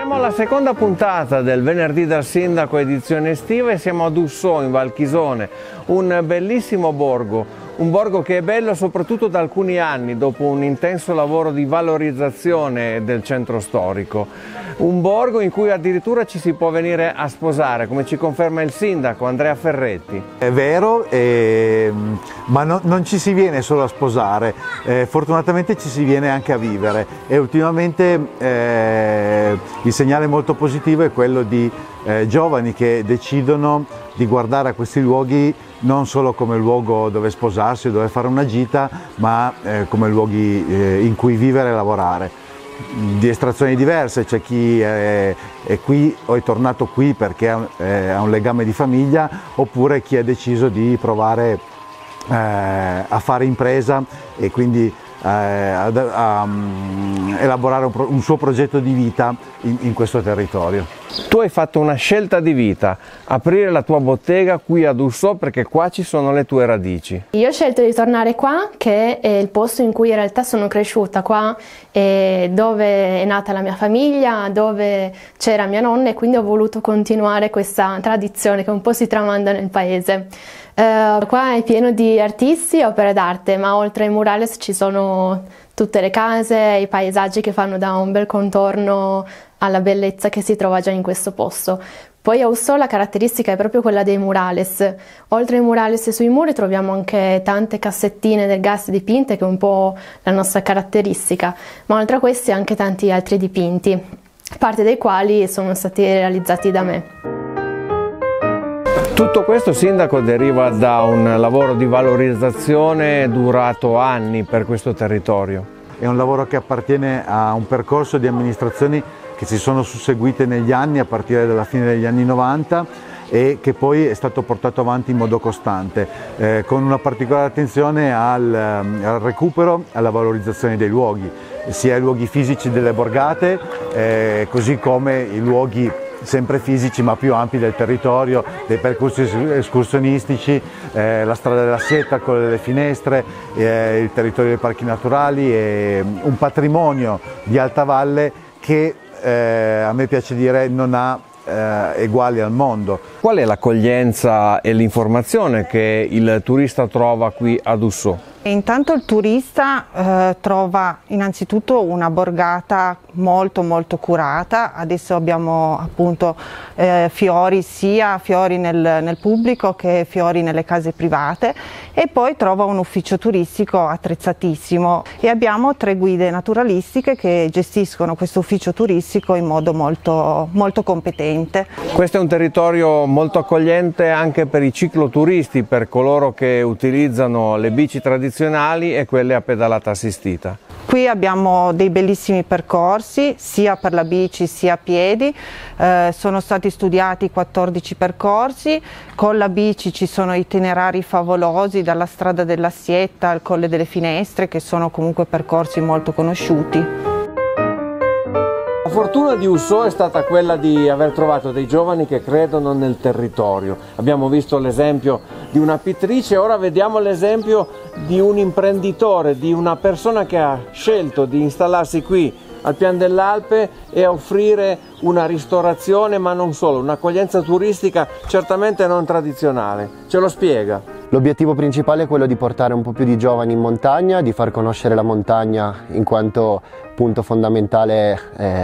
Siamo alla seconda puntata del Venerdì dal Sindaco edizione estiva e siamo ad Ussò in Val Chisone, un bellissimo borgo. Un borgo che è bello soprattutto da alcuni anni, dopo un intenso lavoro di valorizzazione del centro storico. Un borgo in cui addirittura ci si può venire a sposare, come ci conferma il sindaco Andrea Ferretti. È vero, ma non ci si viene solo a sposare, fortunatamente ci si viene anche a vivere e ultimamente il segnale molto positivo è quello di giovani che decidono di guardare a questi luoghi non solo come luogo dove sposarsi o dove fare una gita, ma come luoghi in cui vivere e lavorare. Di estrazioni diverse, c'è chi è qui o è tornato qui perché ha un legame di famiglia, oppure chi ha deciso di provare a fare impresa e quindi a elaborare un suo progetto di vita in questo territorio. Tu hai fatto una scelta di vita, aprire la tua bottega qui ad Ussò perché qua ci sono le tue radici. Io ho scelto di tornare qua, che è il posto in cui in realtà sono cresciuta, qua dove è nata la mia famiglia, dove c'era mia nonna, e quindi ho voluto continuare questa tradizione che un po' si tramanda nel paese. Qua è pieno di artisti e opere d'arte, ma oltre ai murales ci sono tutte le case, i paesaggi che fanno da un bel contorno alla bellezza che si trova già in questo posto. Poi a Ussò la caratteristica è proprio quella dei murales. Oltre ai murales sui muri troviamo anche tante cassettine del gas dipinte, che è un po' la nostra caratteristica, ma oltre a questi anche tanti altri dipinti, parte dei quali sono stati realizzati da me. Tutto questo, sindaco, deriva da un lavoro di valorizzazione durato anni per questo territorio. È un lavoro che appartiene a un percorso di amministrazioni che si sono susseguite negli anni, a partire dalla fine degli anni 90, e che poi è stato portato avanti in modo costante, con una particolare attenzione al recupero e alla valorizzazione dei luoghi, sia i luoghi fisici delle borgate, così come i luoghi sempre fisici ma più ampi del territorio, dei percorsi escursionistici, la strada della Sieta, quella delle Finestre, il territorio dei parchi naturali, e un patrimonio di alta valle che a me piace dire non ha eguali al mondo. Qual è l'accoglienza e l'informazione che il turista trova qui ad Ussò? Intanto il turista trova innanzitutto una borgata molto curata. Adesso abbiamo appunto fiori, sia fiori nel pubblico che fiori nelle case private, e poi trova un ufficio turistico attrezzatissimo, e abbiamo 3 guide naturalistiche che gestiscono questo ufficio turistico in modo molto competente. Questo è un territorio molto accogliente anche per i cicloturisti, per coloro che utilizzano le bici tradizionali e quelle a pedalata assistita. Qui abbiamo dei bellissimi percorsi sia per la bici sia a piedi, sono stati studiati 14 percorsi, con la bici ci sono itinerari favolosi dalla strada della Sietta al Colle delle Finestre, che sono comunque percorsi molto conosciuti. La fortuna di Ussò è stata quella di aver trovato dei giovani che credono nel territorio. Abbiamo visto l'esempio di una pittrice, ora vediamo l'esempio di un imprenditore, di una persona che ha scelto di installarsi qui al Pian dell'Alpe e a offrire una ristorazione, ma non solo, un'accoglienza turistica certamente non tradizionale. Ce lo spiega? L'obiettivo principale è quello di portare un po' più di giovani in montagna, di far conoscere la montagna in quanto punto fondamentale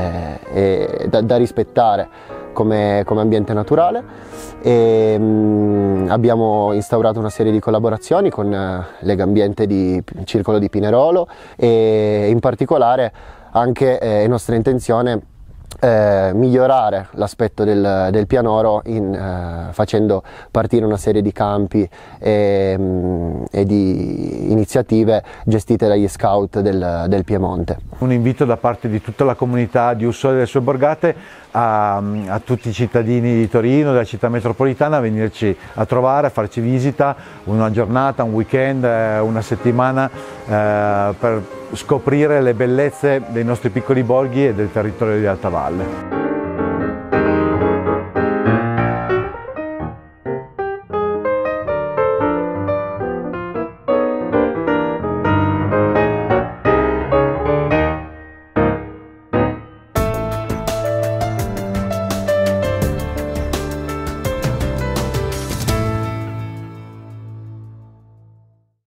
da rispettare come ambiente naturale, e abbiamo instaurato una serie di collaborazioni con Legambiente di Circolo di Pinerolo, e in particolare anche è nostra intenzione migliorare l'aspetto del pianoro facendo partire una serie di campi e di iniziative gestite dagli scout del Piemonte. Un invito da parte di tutta la comunità di Ussò e delle sue borgate a tutti i cittadini di Torino, della città metropolitana, a venirci a trovare, a farci visita, una giornata, un weekend, una settimana, per scoprire le bellezze dei nostri piccoli borghi e del territorio di Alta Valle.